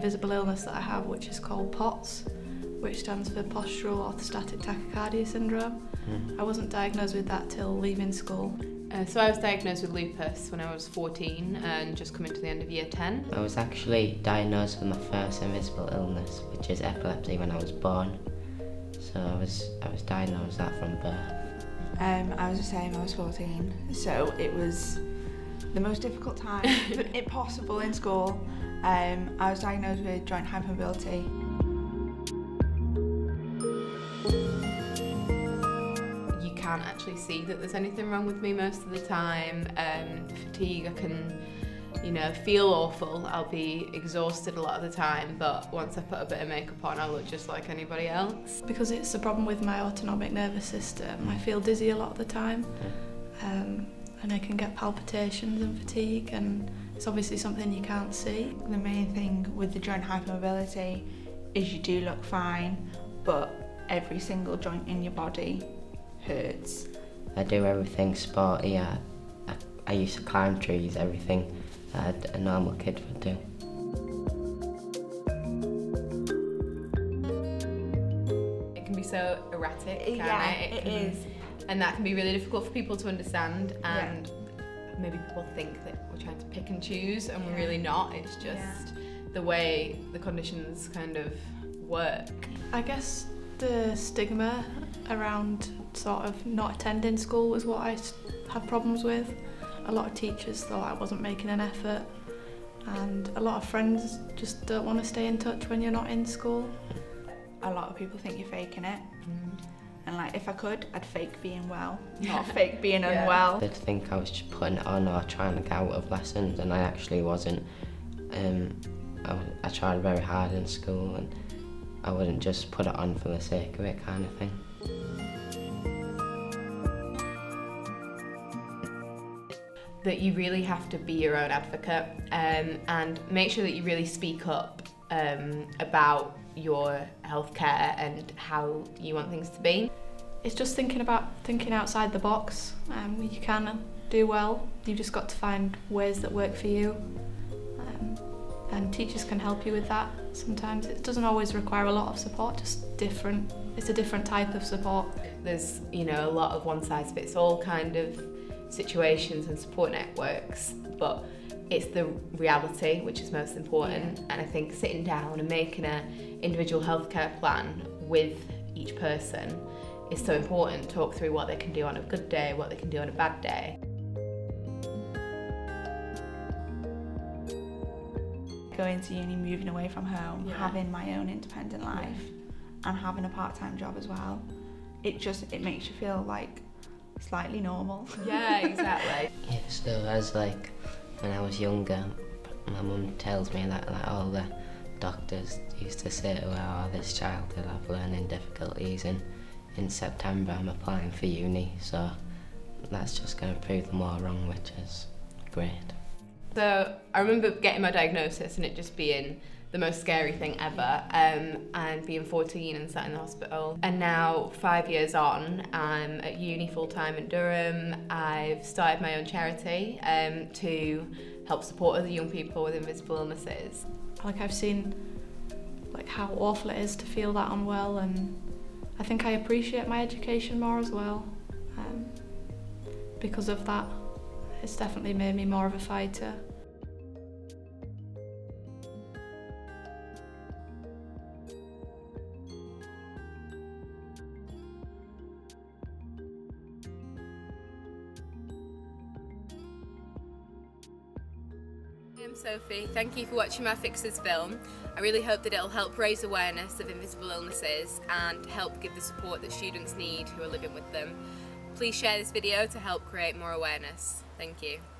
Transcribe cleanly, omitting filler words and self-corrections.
invisible illness that I have, which is called POTS, which stands for postural orthostatic tachycardia syndrome. I wasn't diagnosed with that till leaving school. So I was diagnosed with lupus when I was 14 and just coming to the end of year 10. I was actually diagnosed with my first invisible illness, which is epilepsy, when I was born. So I was diagnosed with that from birth. I was the same, I was 14, so it was the most difficult time possible in school. I was diagnosed with joint hypermobility. You can't actually see that there's anything wrong with me most of the time. Fatigue, I can, feel awful. I'll be exhausted a lot of the time, but once I put a bit of makeup on, I look just like anybody else. Because it's a problem with my autonomic nervous system, I feel dizzy a lot of the time, and I can get palpitations and fatigue, and it's obviously something you can't see. The main thing with the joint hypermobility is you do look fine, but every single joint in your body hurts. I do everything sporty. I used to climb trees, everything that a normal kid would do. It can be so erratic, can't it is. And that can be really difficult for people to understand, and maybe people think that we're trying to pick and choose, and we're really not. It's just the way the conditions kind of work. I guess the stigma around sort of not attending school was what I had problems with. A lot of teachers thought I wasn't making an effort, and a lot of friends just don't want to stay in touch when you're not in school. A lot of people think you're faking it. And like, if I could, I'd fake being well, not fake being unwell. They'd think I was just putting it on or trying to get out of lessons, and I actually wasn't. I tried very hard in school, and I wouldn't just put it on for the sake of it, kind of thing. That you really have to be your own advocate, and make sure that you really speak up about your healthcare and how you want things to be. It's just thinking outside the box. You can do well, you've just got to find ways that work for you, and teachers can help you with that. Sometimes it doesn't always require a lot of support, just different. It's a different type of support. There's a lot of one-size-fits-all kind of situations and support networks, but it's the reality which is most important. And I think sitting down and making an individual healthcare plan with each person is so important. Talk through what they can do on a good day, what they can do on a bad day. Going to uni, moving away from home, having my own independent life, and having a part-time job as well, it makes you feel like slightly normal. Yeah, exactly. Yeah, still, as like when I was younger, my mum tells me that like all the doctors used to say to her, oh, this child will have learning difficulties, and in September I'm applying for uni, so that's just going to prove them all wrong, which is great. So I remember getting my diagnosis and it just being the most scary thing ever, and being 14 and sat in the hospital. And now, 5 years on, I'm at uni full-time in Durham. I've started my own charity to help support other young people with invisible illnesses. Like, I've seen like how awful it is to feel that unwell, and I think I appreciate my education more as well. Because of that, it's definitely made me more of a fighter. I'm Sophie, thank you for watching my Fixers film. I really hope that it'll help raise awareness of invisible illnesses and help give the support that students need who are living with them. Please share this video to help create more awareness. Thank you.